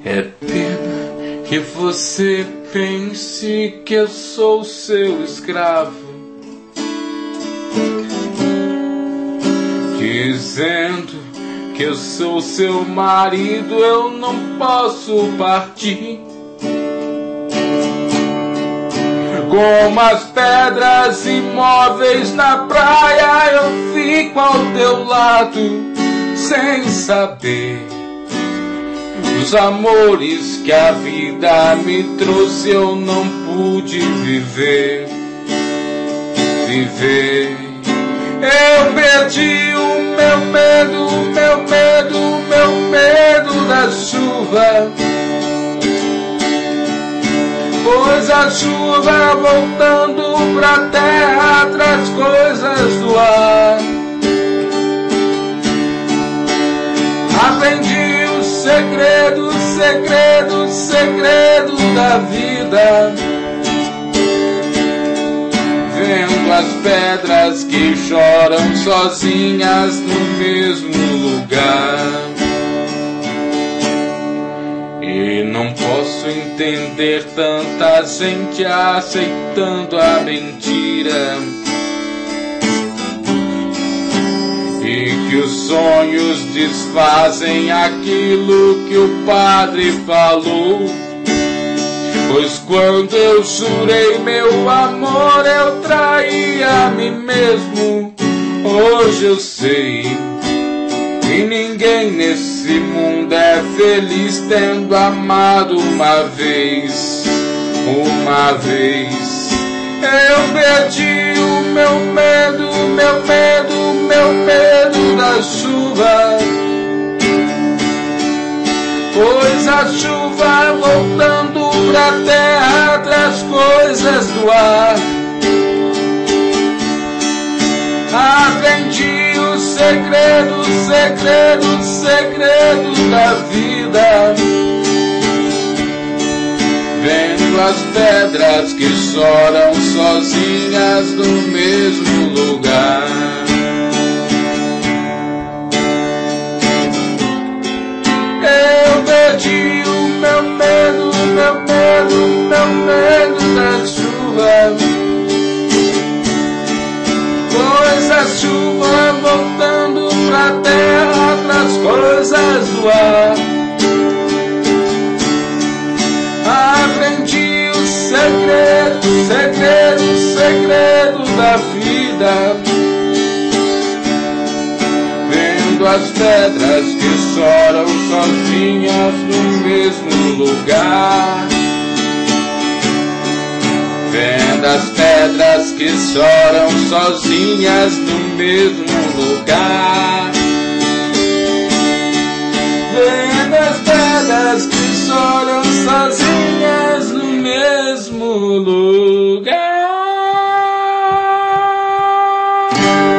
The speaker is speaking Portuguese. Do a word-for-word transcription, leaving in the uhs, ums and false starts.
É pena que você pense que eu sou seu escravo, dizendo que eu sou seu marido, eu não posso partir. Como as pedras imóveis na praia, eu fico ao teu lado, sem saber os amores que a vida me trouxe. Eu não pude viver, viver. Eu perdi o meu medo, o meu medo, o meu medo da chuva, pois a chuva voltando pra terra traz coisas do ar. Aprendi o segredo, segredo, segredo da vida, vendo as pedras que choram sozinhas no mesmo lugar. E não posso entender tanta gente aceitando a mentira, e que os sonhos desfazem aquilo que o padre falou. Pois quando eu jurei meu amor, eu traí a mim mesmo. Hoje eu sei que ninguém nesse mundo é feliz tendo amado uma vez, uma vez. Eu perdi o meu medo, meu medo, meu medo da chuva, pois a chuva voltando pra terra traz coisas do ar. Aprendi o segredo, segredo, segredo da vida, vendo as pedras que choram sozinhas no mesmo lugar. Eu perdi o meu medo, meu medo, meu medo da chuva, pois a chuva voltando pra terra traz coisas do ar. Aprendi o segredo, segredo, segredo da vida, vendo as pedras que choram sozinhas no mesmo lugar, vendo as pedras que choram sozinhas no mesmo lugar, vendo as pedras que choram sozinhas no mesmo lugar.